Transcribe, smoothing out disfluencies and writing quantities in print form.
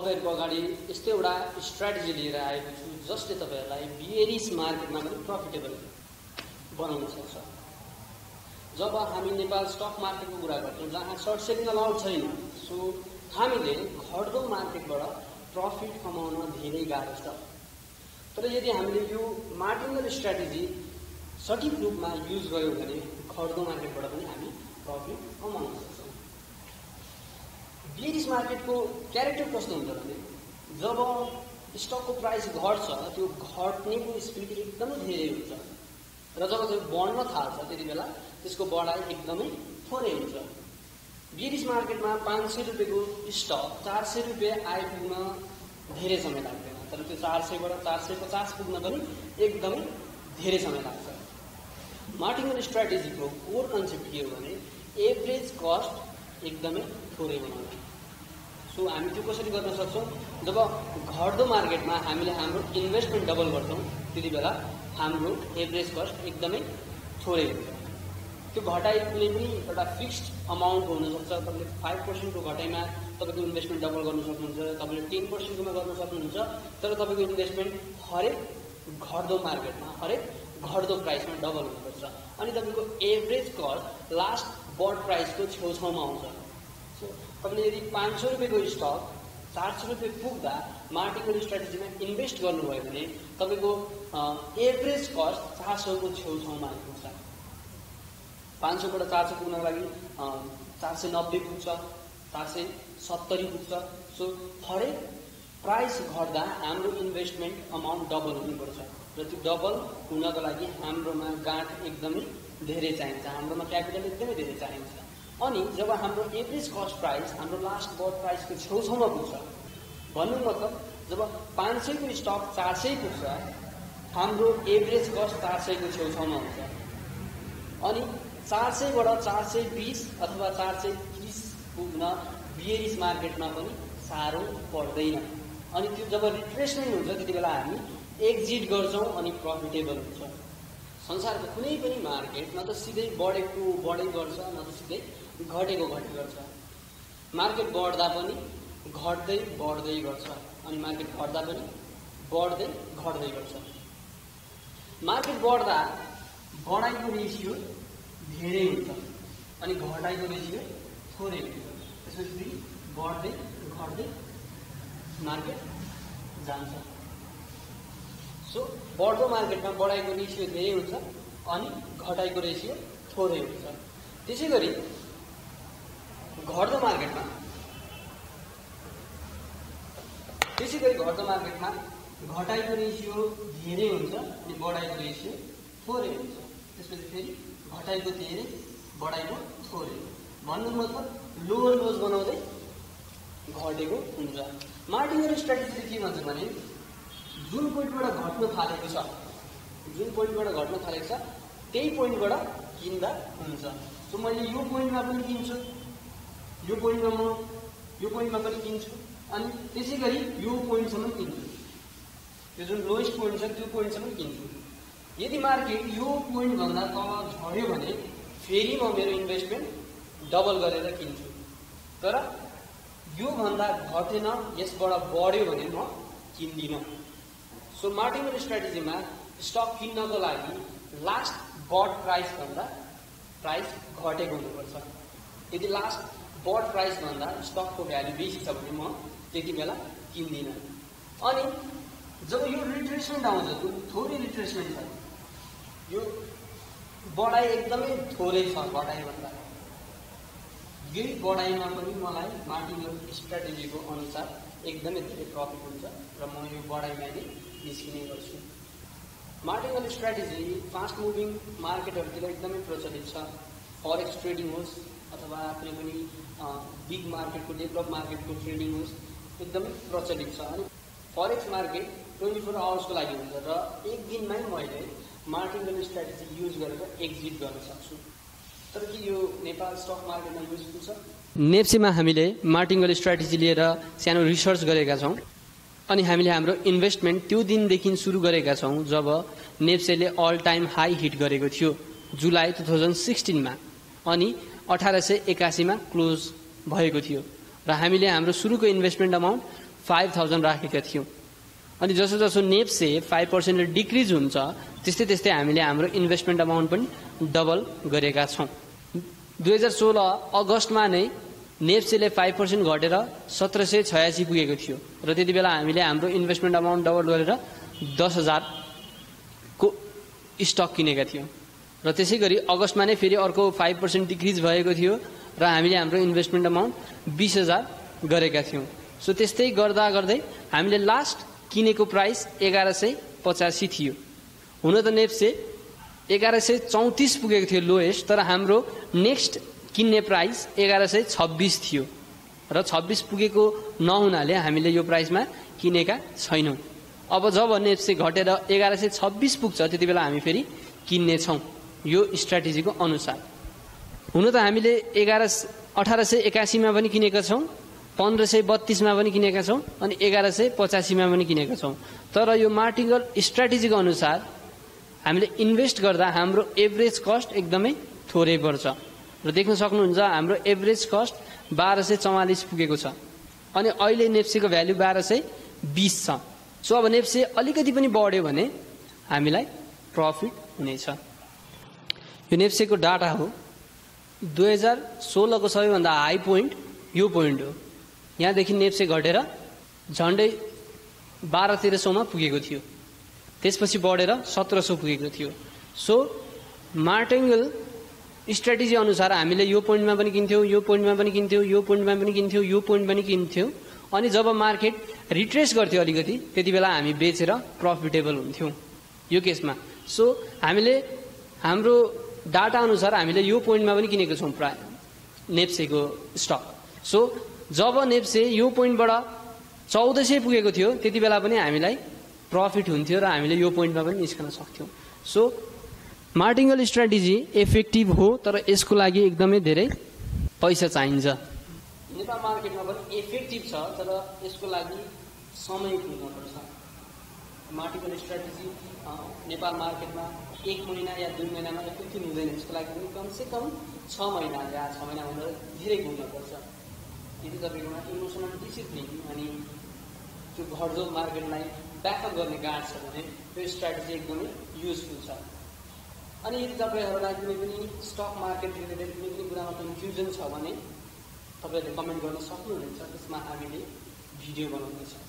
तपाईहरुको अगाडि यस्तो एउटा स्ट्र्याटेजी लिएर आएको छु जसले तपाईहरुलाई बियरिश मार्केटमा पनि प्रफिटेबल बनाउन सक्छ। जब हामी नेपाल स्टक मार्केटको कुरा गर्छौं जहाँ सर्ट सेलिङ अलाउड छैन, सो हामीले घट्दो मार्केटबाट प्रफिट कमाउन धेरै गाह्रो छ। तर यदि हामीले यो मार्टिनल स्ट्र्याटेजी सठिक रूपमा युज गर्यौं भने घट्दो मार्केटबाट पनि हामी प्रफिट कमाउन सक्छौं। बियरिश मार्केटको क्यारेक्टर कस्तो हुन्छ भने जब स्टकको प्राइस घट्छ त्यो घट्नेको स्पिड एकदमै धेरै हुन्छ र जब त्यो बढ्न थाल्छ त्यतिबेला त्यसको बढाइ एकदमै थोरै हुन्छ। बियरिश मार्केटमा 500 रुपैयाँको स्टक 400 रुपैयाँ आइपुग्न धेरै समय लाग्दैन, तर त्यो 400 बाट 450 पुग्न पनि एकदमै धेरै समय लाग्छ। मार्टिनल स्ट्र्याटेजीको कोर कन्सेप्ट के हो भने एभरेज कस्ट एकदमै थोरै बनाउनु। सो हामी त्यो कसरी गर्न सक्छौं? जब घट्दो मार्केटमा हामीले हाम्रो इन्भेस्टमेन्ट डबल गर्छौं त्यतिबेला हाम्रो एभरेज कस्ट एकदमै थोरै हुन्छ। त्यो घटाइ कुनै पनि एउटा फिक्स्ड अमाउन्ट हुन सक्छ। तपाईले 5% को घटाइमा तपाईको इन्भेस्टमेन्ट डबल गर्न सक्नुहुन्छ, तपाईले 10% कोमा गर्न सक्नुहुन्छ, तर तपाईको इन्भेस्टमेन्ट हरेक घट्दो मार्केटमा हरेक घट्दो प्राइसमा डबल हुनुपर्छ अनि तपाईको एभरेज कस्ट लास्ट बट प्राइसको छेउछाउमा आउँछ। सो तपाईले यदि 500 रुपैयाँको स्टक 400 रुपैयाँ पुग्दा मार्टिनल स्ट्र्याटेजीमा इन्भेस्ट गर्नुभयो भने तपाईको एभरेज कस्ट 400 को छेउछाउमा आइपुग्छ। 500 बाट 400 पुग्नको लागि 490 पुग्छ, 470 पुग्छ। सो हरेक प्राइस घट्दा हाम्रो इन्भेस्टमेन्ट अमाउन्ट डबल हुनुपर्छ र त्यो डबल हुनको लागि हाम्रोमा गाँठ एकदमै धेरै चाहिन्छ, हाम्रोमा क्यापिटल एकदमै धेरै चाहिन्छ। अनि जब हाम्रो एभरेज कस्ट प्राइस हाम्रो लास्ट बट प्राइसको छेउछाउमा पुग्छ, भन्नु मतलब जब 500 को स्टक 400 पुग्छ हाम्रो एभरेज कस्ट 400 को छेउछाउमा हुन्छ अनि 400 बाट 420 अथवा 430 पुग्न बियरिश मार्केटमा पनि साह्रो पर्दैन। अनि त्यो जब रिट्रेसमेन्ट हुन्छ त्यतिबेला हामी एक्जिट गर्छौं अनि प्रफिटेबल हुन्छ। संसारको कुनै पनि मार्केट न त सिधै बढेको बढै गर्छ न त सिधै घटेको घटै गर्छ। मार्केट बढ्दा पनि घट्दै बढ्दै गर्छ अनि मार्केट घट्दा पनि बढ्दै घट्दै गर्छ। मार्केट बढ्दा बढाइको रेशियो धेरै हुन्छ अनि घटाइको रेशियो थोरै हुन्छ। त्यसपछि बढ्दै घट्दै मार्केट जान्छ। सो बढ्दो मार्केटमा बढाइको रेशियो धेरै हुन्छ अनि घटाइको रेशियो थोरै हुन्छ। त्यसैगरी घट्दो मार्केटमा घटाइको रेशियो धेरै हुन्छ अनि बढाइको रेशियो थोरै हुन्छ। त्यसपछि फेरि घटाइको धेरै बढाइको थोरै। भन्नु मतलब लोअर लोज बनाउँदै घटेको हुन्छ। मार्टिनल स्ट्र्याटेजी के भन्छ भने जुन पोइन्टबाट घट्न थालेको छ त्यही पोइन्टबाट किन्दा हुन्छ। सो मैले यो पोइन्टमा पनि किन्छु, यो पोइन्टमा पनि किन्छु अनि त्यसैगरी यो पोइन्टसम्म किन्छु, यो जुन लोएस्ट पोइन्ट छ त्यो पोइन्टसम्म किन्छु। यदि मार्केट यो पोइन्ट भन्दा तल झर्यो भने फेरि म मेरो इन्भेस्टमेन्ट डबल गरेर किन्छु, तर यो भन्दा घटेन यसबाट बढ्यो भने म किन्दिनँ। सो मार्टिनल स्ट्र्याटेजीमा स्टक किन्नको लागि लास्ट बट प्राइस भन्दा प्राइस घटेको हुनुपर्छ। यदि लास्ट बट प्राइस भन्दा स्टकको भ्यालु बेसी छ भने म त्यति बेला किन्दिनँ। अनि जब यो रिट्रेसमेन्ट आउँछ, त्यो थोरै रिट्रेसमेन्ट छ, यो बढाइ एकदमै थोरै छ घटाइभन्दा, यही बढाइमा पनि मलाई मार्टिनल स्ट्र्याटेजीको अनुसार एकदमै धेरै प्रफिट हुन्छ र म यो बढाइमा नै निस्किने गर्छु। मार्टिनल स्ट्र्याटेजी फास्ट मुभिङ मार्केटहरुतिर एकदमै प्रचलित छ। फरेक्स ट्रेडिङ होस् अथवा कुनै पनि बिग मार्केटको डेभलप मार्केटको ट्रेडिङ होस् एकदमै प्रचलित छ। अनि फरेक्स मार्केट 24 आवर्सको लागि हुन्छ र एक दिनमै मैले मार्टिनल स्ट्र्याटेजी युज गरेर एक्जिट गर्न सक्छु। तर के यो नेपाल स्टक मार्केटमा युजफुल छ? नेप्सेमा हामीले मार्टिनल स्ट्र्याटेजी लिएर सानो रिसर्च गरेका छौं अनि हामीले हाम्रो इन्भेस्टमेन्ट त्यो दिनदेखि सुरु गरेका छौं जब नेप्सेले अल टाइम हाई हिट गरेको थियो जुलाई 2016 मा अनि 1881 मा क्लोज भएको थियो र हामीले हाम्रो सुरुको इन्भेस्टमेन्ट अमाउन्ट 5000 राखेका थियौँ। अनि जसो जसो नेप्से 5% डिक्रिज हुन्छ त्यस्तै त्यस्तै हामीले हाम्रो इन्भेस्टमेन्ट अमाउन्ट पनि डबल गरेका छौँ। 2016 अगस्टमा नै नेप्सेले 5% घटेर 1786 पुगेको थियो र त्यति बेला हामीले हाम्रो इन्भेस्टमेन्ट अमाउन्ट डबल गरेर 10,000 को स्टक किनेका थियौँ र त्यसै गरी अगस्टमा नै फेरि अर्को 5% डिक्रिज भएको थियो र हामीले हाम्रो इन्भेस्टमेन्ट अमाउन्ट 20,000 गरेका थियौँ। सो त्यस्तै गर्दा गर्दै हामीले लास्ट किनेको प्राइस 1185 थियो। हुन त नेप्से 1134 पुगेको थियो लोएस्ट, तर हाम्रो नेक्स्ट किन्ने प्राइस 1126 थियो र 26 पुगेको नहुनाले हामीले यो प्राइसमा किनेका छैनौँ। अब जब नेप्से घटेर 1126 पुग्छ त्यति बेला हामी फेरि किन्नेछौँ यो स्ट्राटेजीको अनुसार। हुन त हामीले 1881 मा पनि किनेका छौँ, 1532 मा पनि किनेका छौँ अनि 1185 मा पनि किनेका छौँ। तर यो मार्टिगल स्ट्राटेजीको अनुसार हामीले इन्भेस्ट गर्दा हाम्रो एभरेज कस्ट एकदमै थोरै पर्छ र देख्न सक्नुहुन्छ हाम्रो एभरेज कस्ट 1244 पुगेको छ अनि अहिले नेप्सेको भ्यालु 1220 छ। सो अब नेप्से अलिकति पनि बढ्यो भने हामीलाई प्रफिट हुनेछ। यो नेप्सेको डाटा हो। 2016 को सबैभन्दा हाई पोइन्ट यो पोइन्ट हो। यहाँदेखि नेप्से घटेर झन्डै 1200-1300 मा पुगेको थियो, त्यसपछि बढेर 1700 पुगेको थियो। सो मार्टिगल स्ट्राटेजी अनुसार हामीले यो पोइन्टमा पनि किन्थ्यौँ, यो पोइन्टमा पनि किन्थ्यौँ, यो पोइन्टमा पनि किन्थ्यौँ, यो पोइन्ट पनि किन्थ्यौँ अनि जब मार्केट रिट्रेस गर्थ्यो अलिकति त्यति बेला हामी बेचेर प्रफिटेबल हुन्थ्यौँ यो केसमा। सो हामीले हाम्रो डाटा अनुसार हामीले यो पोइन्टमा पनि किनेको छौँ प्राय नेप्सेको स्टक। सो जब नेप्से यो पोइन्टबाट 1400 पुगेको थियो त्यति बेला पनि हामीलाई प्रफिट हुन्थ्यो र हामीले यो पोइन्टमा पनि निस्कन सक्थ्यौँ। सो मार्टिगल स्ट्राटेजी इफेक्टिभ हो तर यसको लागि एकदमै धेरै पैसा चाहिन्छ। नेपाल मार्केटमा पनि इफेक्टिभ छ तर यसको लागि समय दिनुपर्छ। मार्टिगल स्ट्राटेजी नेपाल मार्केटमा 1 महिना या 2 महिनामा इफेक्टिभ हुँदैन। यसको लागि पनि कमसेकम 6 महिना या 6 महिनाभन्दा धेरै घुम्नुपर्छ। यदि तपाईँकोमा इमोसनल डिसिप्लिन अनि त्यो घट्दो मार्केटलाई ब्याकअप गर्ने गार्ड छ भने यो स्ट्राटेजी एकदमै युजफुल छ। अनि यदि तपाईँहरूलाई कुनै पनि स्टक मार्केट रिलेटेड कुनै पनि कुरामा कन्फ्युजन छ भने तपाईँहरूले कमेन्ट गर्न सक्नुहुनेछ, त्यसमा हामीले भिडियो बनाउनेछौँ।